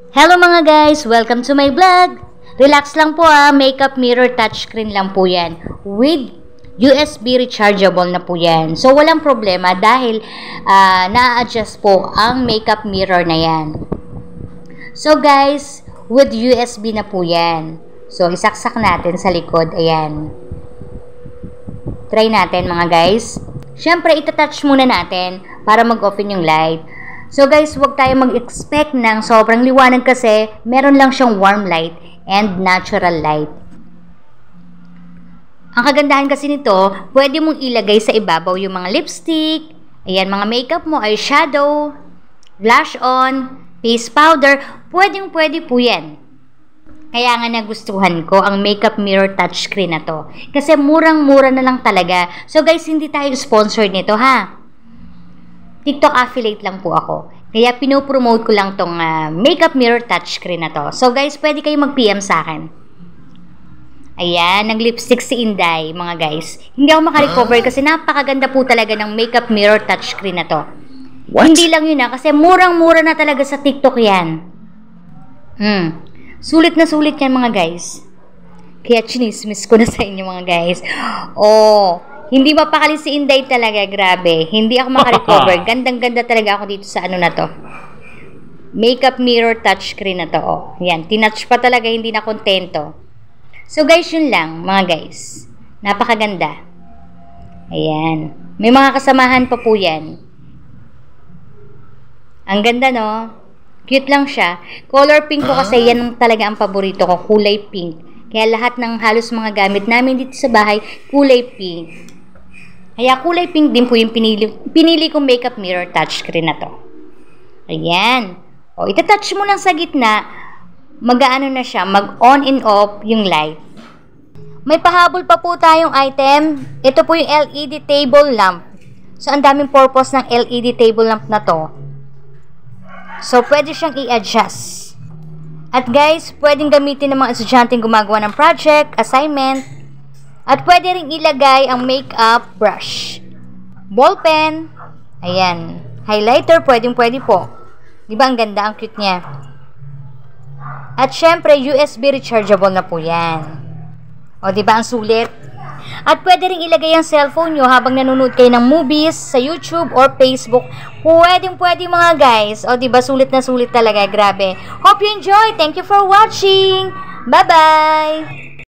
Hello mga guys! Welcome to my vlog! Relax lang po makeup mirror touchscreen lang po yan. With USB rechargeable na po yan. So walang problema dahil na-adjust po ang makeup mirror na yan. So guys, with USB na po yan. So isaksak natin sa likod. Ayan. Try natin mga guys. Siyempre itatouch muna natin para mag-open yung light. So guys, huwag tayo mag-expect ng sobrang liwanag kasi meron lang siyang warm light and natural light. Ang kagandahan kasi nito, pwede mong ilagay sa ibabaw yung mga lipstick, ayan, mga makeup mo, eyeshadow, blush on, face powder, pwede po yan. Kaya nga nagustuhan ko ang makeup mirror touchscreen na to. Kasi murang-mura na lang talaga. So guys, hindi tayo sponsored nito ha. TikTok affiliate lang po ako. Kaya pinopromote ko lang tong makeup mirror touchscreen na to. So guys, pwede kayo mag-PM sa akin. Ayan, nag-lipstick si Inday, mga guys. Hindi ako makarecover kasi napakaganda po talaga ng makeup mirror touchscreen na to. What? Hindi lang yun kasi murang-mura na talaga sa TikTok yan. Sulit na sulit yan mga guys. Kaya chinismis ko na sa inyo mga guys. Hindi mapakali si Inday talaga, grabe. Hindi ako makarecover. Gandang-ganda talaga ako dito sa ano na to. Makeup mirror touchscreen na to. Yan, tinouch pa talaga, hindi na kontento. So guys, yun lang, mga guys. Napakaganda. Ayan. May mga kasamahan pa po yan. Ang ganda, no? Cute lang siya. Color pink ko kasi yan talaga ang paborito ko, kulay pink. Kaya lahat ng halos mga gamit namin dito sa bahay, kulay pink. Kaya kulay pink din po yung pinili kong makeup mirror touchscreen na to. Ayan. Itatouch mo lang sa gitna, mag-aano na siya, mag-on and off yung light. May pahabol pa po tayong item. Ito po yung LED table lamp. So, ang daming purpose ng LED table lamp na to. So, pwede siyang i-adjust. At guys, pwedeng gamitin ng mga estudyanteng gumagawa ng project, assignment, at pwede rin ilagay ang makeup brush, ballpen, ayan, highlighter, pwede po. Diba ang ganda, ang cute niya. At syempre, USB rechargeable na po yan. Diba ang sulit? At pwede rin ilagay ang cellphone nyo habang nanonood kayo ng movies sa YouTube or Facebook. Pwede mga guys. Diba sulit na sulit talaga, grabe. Hope you enjoy. Thank you for watching. Bye-bye.